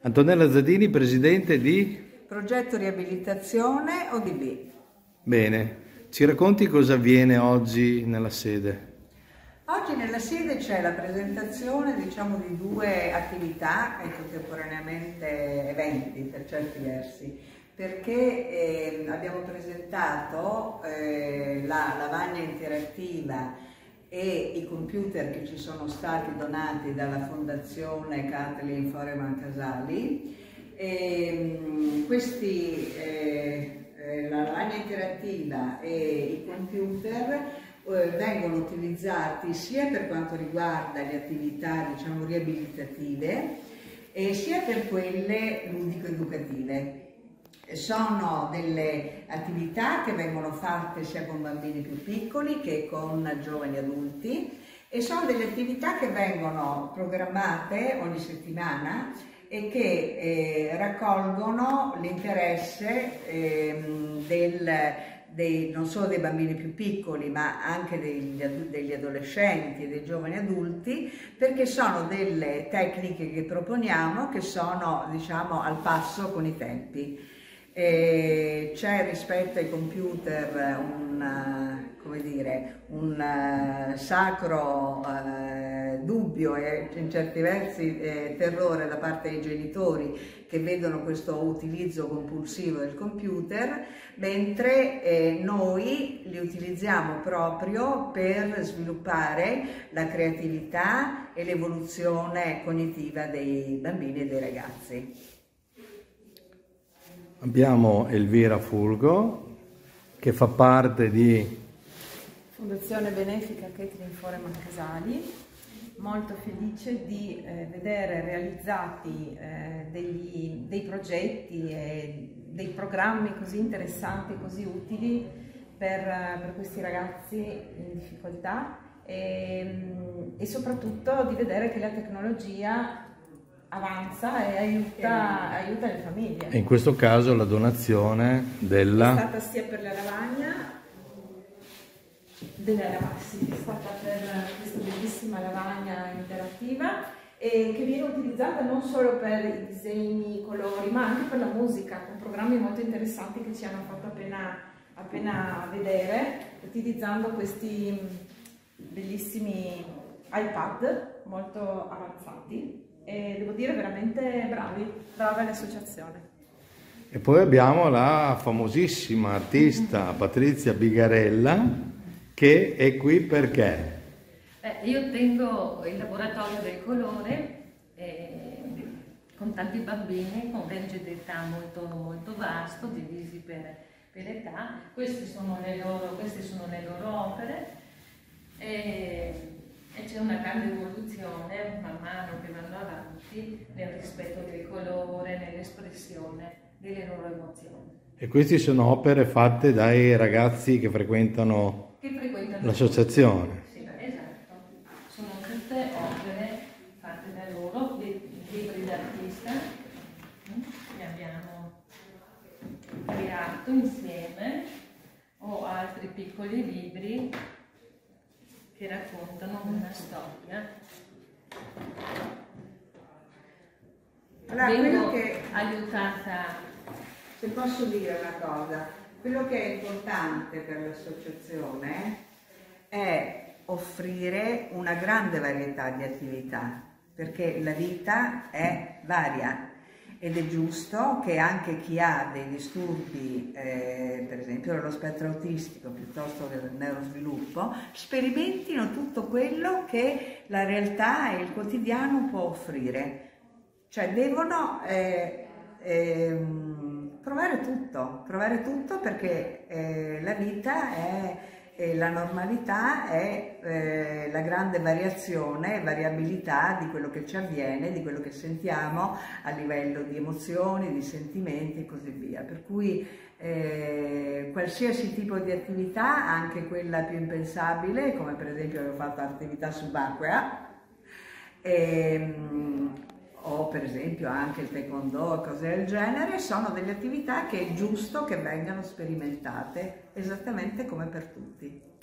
Antonella Zadini, presidente di Progetto Riabilitazione ODB. Bene, ci racconti cosa avviene oggi nella sede? Oggi nella sede c'è la presentazione, diciamo, di due attività e contemporaneamente eventi per certi versi, perché abbiamo presentato la lavagna interattiva e i computer che ci sono stati donati dalla Fondazione Kathleen Foreman Casali. La lavagna interattiva e i computer vengono utilizzati sia per quanto riguarda le attività, diciamo, riabilitative e sia per quelle ludico-educative. Sono delle attività che vengono fatte sia con bambini più piccoli che con giovani adulti e sono delle attività che vengono programmate ogni settimana e che raccolgono l'interesse non solo dei bambini più piccoli ma anche degli adolescenti e dei giovani adulti, perché sono delle tecniche che proponiamo che sono, diciamo, al passo con i tempi. C'è rispetto ai computer un sacro dubbio e in certi versi terrore da parte dei genitori che vedono questo utilizzo compulsivo del computer, mentre noi li utilizziamo proprio per sviluppare la creatività e l'evoluzione cognitiva dei bambini e dei ragazzi. Abbiamo Elvira Fulgo, che fa parte di Fondazione Benefica Kathleen Foreman Casali, molto felice di vedere realizzati dei progetti e dei programmi così interessanti e così utili per questi ragazzi in difficoltà e soprattutto di vedere che la tecnologia avanza e aiuta le famiglie. E in questo caso la donazione è stata sia per la lavagna sì, è stata per questa bellissima lavagna interattiva e che viene utilizzata non solo per i disegni, i colori, ma anche per la musica, con programmi molto interessanti che ci hanno fatto appena vedere, utilizzando questi bellissimi iPad molto avanzati. E devo dire veramente brava l'associazione. E poi abbiamo la famosissima artista Patrizia Bigarella, che è qui perché? Io tengo il laboratorio del colore con tanti bambini con range d'età molto vasto, divisi per età. Queste sono le loro opere. E c'è una grande evoluzione man mano che vanno avanti nel rispetto del colore, nell'espressione delle loro emozioni. E queste sono opere fatte dai ragazzi che frequentano l'associazione. Sì, esatto. Sono tutte opere fatte da loro, libri d'artista, che abbiamo creato insieme, o altri piccoli libri che raccontano una storia. Allora, Vengo aiutata. Se posso dire una cosa, quello che è importante per l'associazione è offrire una grande varietà di attività, perché la vita è varia ed è giusto che anche chi ha dei disturbi, per esempio dello spettro autistico piuttosto che del neurosviluppo, sperimentino tutto quello che la realtà e il quotidiano può offrire. Cioè devono provare tutto perché la vita è la normalità, è la grande variabilità di quello che ci avviene, di quello che sentiamo a livello di emozioni, di sentimenti e così via. Per cui qualsiasi tipo di attività, anche quella più impensabile, come per esempio avevo fatto attività subacquea, o per esempio anche il taekwondo, cose del genere, sono delle attività che è giusto che vengano sperimentate esattamente come per tutti.